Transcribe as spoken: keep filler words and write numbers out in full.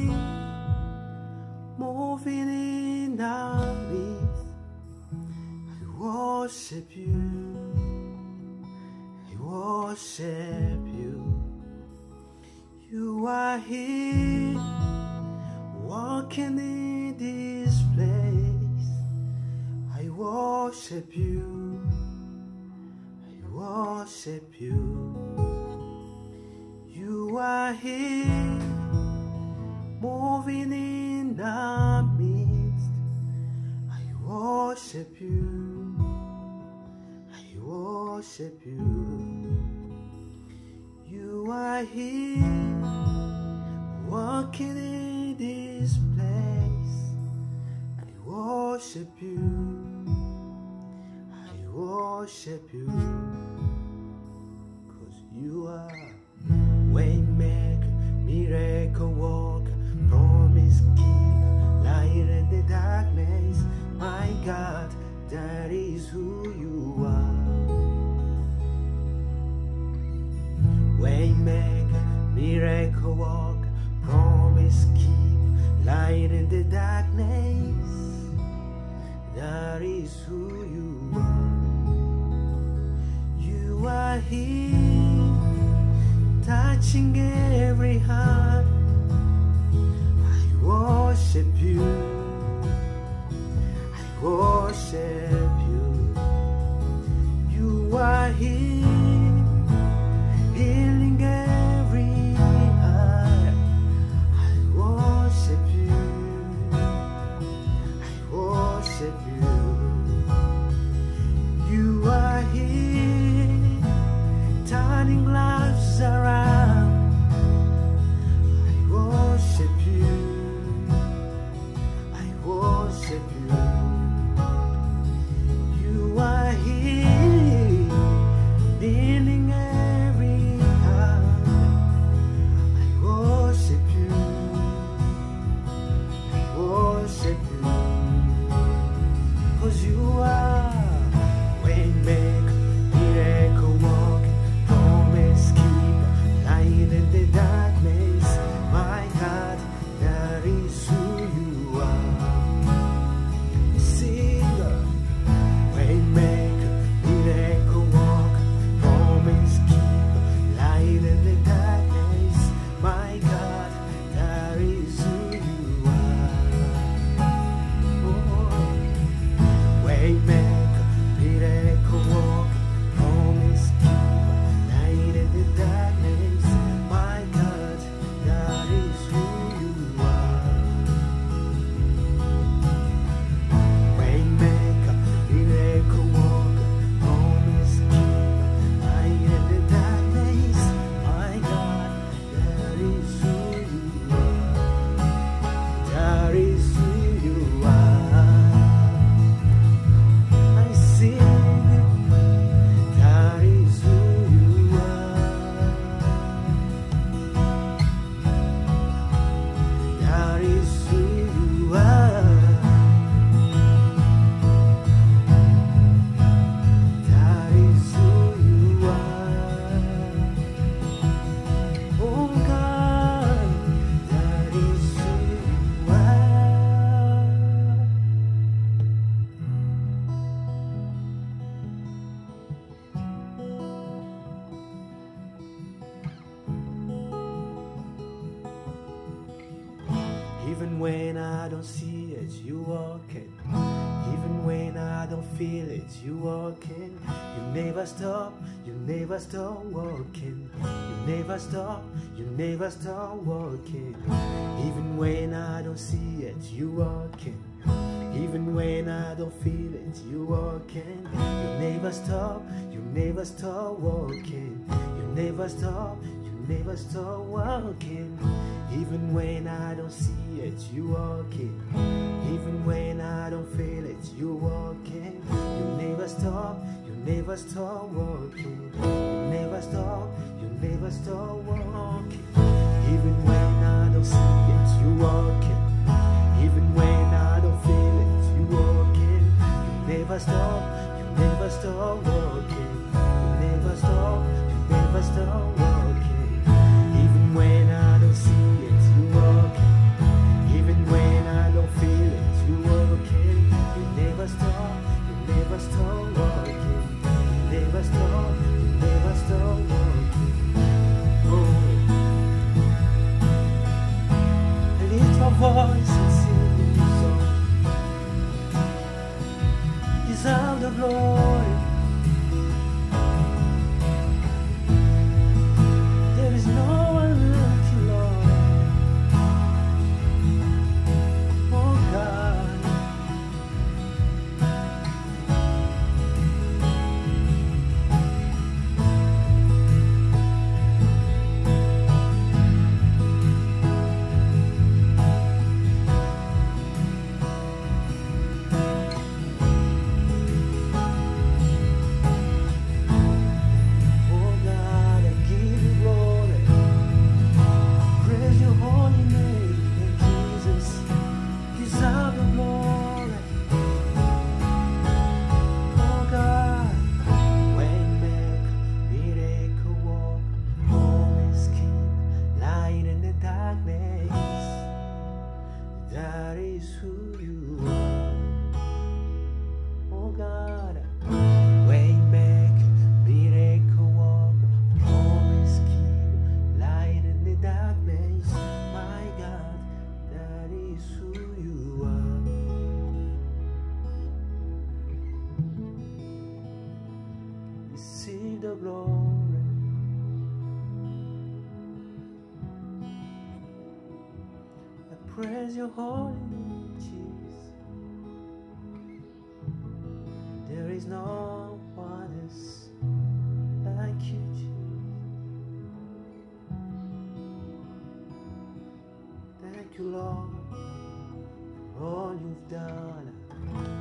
moving in our midst. I worship you, I worship you. You are here, walking in this place. I worship you, I worship you. You are here, moving in our midst. I worship you, I worship you. You are here, walking in this place. I worship you, I worship you. 'Cause you are Waymaker, miracle worker, promise keeper, light in the darkness. My God, that is who you are. Waymaker, miracle worker, promise keeper, light in the darkness. That is who you are. You are here, touching every heart. I worship you, I worship you. You are here, healing every heart. I worship you, I worship you. You are here, turning lives around. I worship you, I worship you. You are here, healing every heart. I worship you, I worship you. 'Cause you are Waymaker, miracle worker, promise keeper, light in the darkness. My God, that is who you are. Singer, Waymaker, miracle worker, promise keeper, light in the darkness. My God, that is who you are. Oh, Waymaker, miracle worker, promise keeper, light in the darkness. My God, that is who you are. Waymaker, miracle worker, promise keeper, light in the darkness. My God, that is who you are. That is who you are. I sing, that is who you are. That is who you are. That is who you are. Oh God, that is who you are. Even when I don't see it, you walking. Even when I don't feel it, you walking. You never stop, you never stop walking. You never stop, you never stop walking. Even when I don't see it, you walking. Even when I don't feel it, you walking. You never stop, you never stop walking. You never stop, you never stop walking. Even when I don't see it, you walking. Even when I don't feel it, you walking. You never stop, you never stop walking. You never stop, you never stop walking. Even when I don't see it, you walking. Even when I don't feel it, you walking. You never stop, you never stop walking. You never stop, you never stop walking. Even when I don't see it, you walking. my voice and sing a new song. Deserve the glory. There is no one like you, Lord. Oh God. That is who you are, oh God. Waymaker, miracle worker, promise keeper, light in the darkness. My God, that is who you are. Receive the glory. Praise your holy name, Jesus. There is no one else like you, Jesus. Thank you, Lord, for all you've done.